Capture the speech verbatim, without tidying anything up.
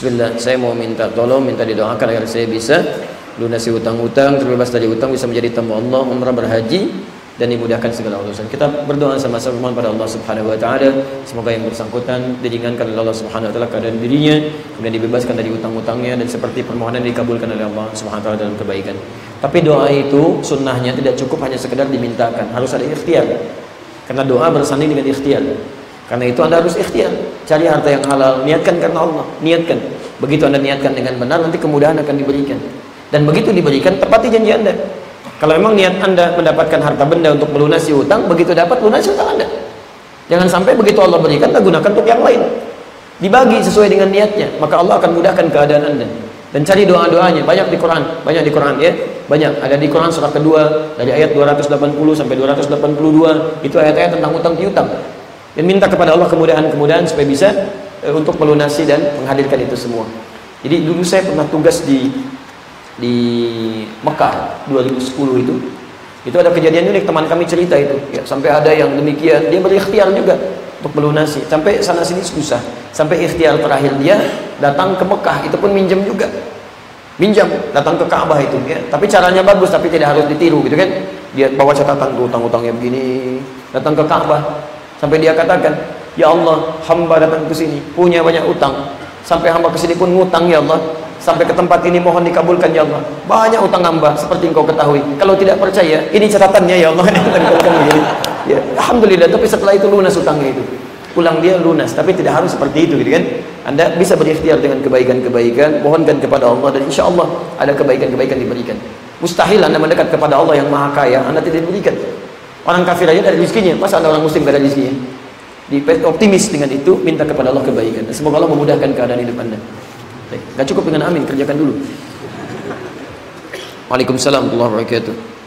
Bismillah, saya mau minta tolong, minta didoakan agar saya bisa lunasi hutang-hutang, terbebas dari hutang, bisa menjadi tamu Allah, umrah, berhaji, dan dimudahkan segala urusan. Kita berdoa sama-sama pada Allah Subhanahu wa taala, semoga yang bersangkutan diringankan oleh Allah Subhanahu wa taala keadaan dirinya, kemudian dibebaskan dari hutang-hutangnya, dan seperti permohonan dikabulkan oleh Allah Subhanahu wa taala dalam kebaikan. Tapi doa itu sunnahnya tidak cukup hanya sekedar dimintakan, harus ada ikhtiar. Karena doa bersanding dengan ikhtiar. Karena itu Anda harus ikhtiar, cari harta yang halal, niatkan karena Allah, niatkan. Begitu Anda niatkan dengan benar, nanti kemudahan akan diberikan. Dan begitu diberikan, tepati janji Anda. Kalau memang niat Anda mendapatkan harta benda untuk melunasi hutang, begitu dapat lunasi hutang Anda. Jangan sampai begitu Allah berikan, Anda gunakan untuk yang lain. Dibagi sesuai dengan niatnya, maka Allah akan mudahkan keadaan Anda. Dan cari doa-doanya, banyak di Quran, banyak di Quran ya, banyak. Ada di Quran surah kedua, dari ayat dua ratus delapan puluh sampai dua ratus delapan puluh dua, itu ayat-ayat tentang hutang piutang. Dan minta kepada Allah kemudahan-kemudahan supaya bisa e, untuk melunasi dan menghadirkan itu semua. Jadi dulu saya pernah tugas di di Mekah dua ribu sepuluh itu. Itu ada kejadian unik, teman kami cerita itu. Ya, sampai ada yang demikian, dia berikhtiar juga untuk melunasi. Sampai sana sini susah. Sampai ikhtiar terakhir dia datang ke Mekah, itu pun minjem juga. Minjam, datang ke Ka'bah itu ya. Tapi caranya bagus, tapi tidak harus ditiru gitu kan. Dia bawa catatan tuh utang-utangnya begini, datang ke Ka'bah. Sampai dia katakan, ya Allah, hamba datang ke sini punya banyak utang. Sampai hamba ke sini pun ngutang ya Allah. Sampai ke tempat ini mohon dikabulkan ya Allah. Banyak utang hamba seperti engkau ketahui. Kalau tidak percaya, ini catatannya ya Allah. Ya, alhamdulillah. Tapi setelah itu lunas utangnya itu. Pulang dia lunas. Tapi tidak harus seperti itu, gitu kan? Anda bisa berikhtiar dengan kebaikan-kebaikan, mohonkan kepada Allah, dan insya Allah ada kebaikan-kebaikan diberikan. Mustahil Anda mendekat kepada Allah yang Maha Kaya, Anda tidak diberikan. Orang kafir aja dari rezekinya, masa ada orang muslim gak ada rezekinya? Di optimis dengan itu, minta kepada Allah kebaikan. Dan semoga Allah memudahkan keadaan hidup Anda. Gak cukup dengan amin, kerjakan dulu. Waalaikumsalam warahmatullahi wabarakatuh.